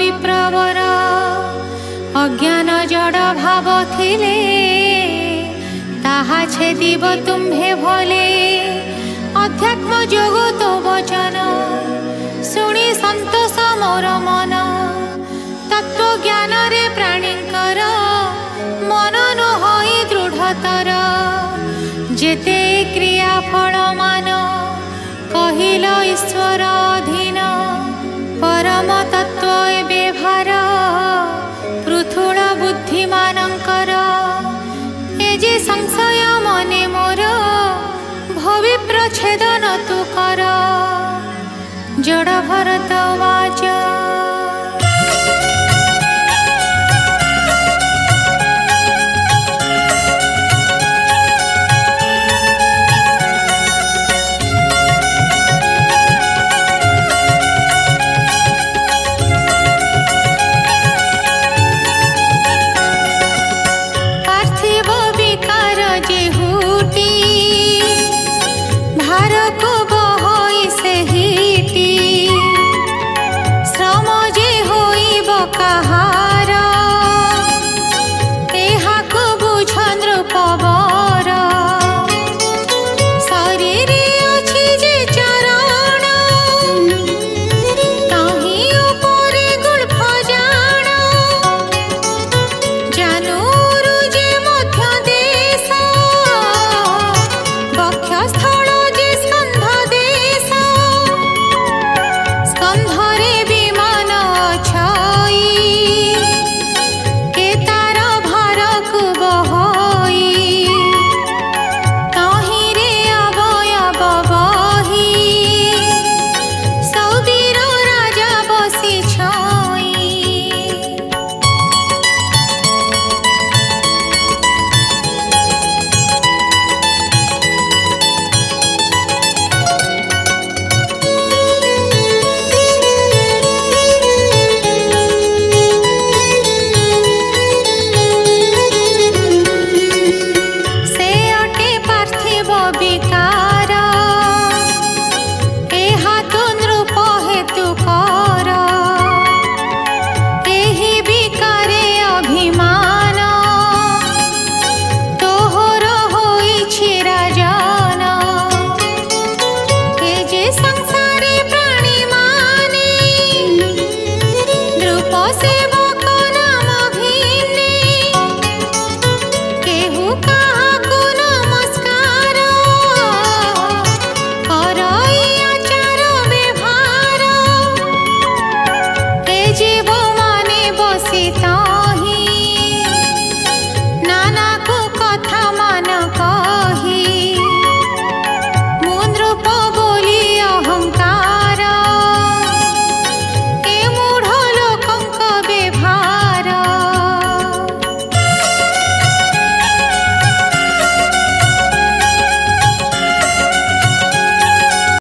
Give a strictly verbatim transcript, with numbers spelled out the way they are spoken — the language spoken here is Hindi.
विप्रवर अज्ञान जड़ भाव थिले ताहा छेदिब तुम्हे भले अध्यात्म जोग तो वचन शुणी संतोष मोर मन तत्व ज्ञान रे प्राणीकर मन न होई दृढ़तर जेते क्रिया फल मान कहिल ईश्वर अधीन परम तत्व व्यवहार पृथुल बुद्धिमानंकर ए जे संशय मने मोर भवि प्रच्छेदन तु कर जड़ भरत वाच से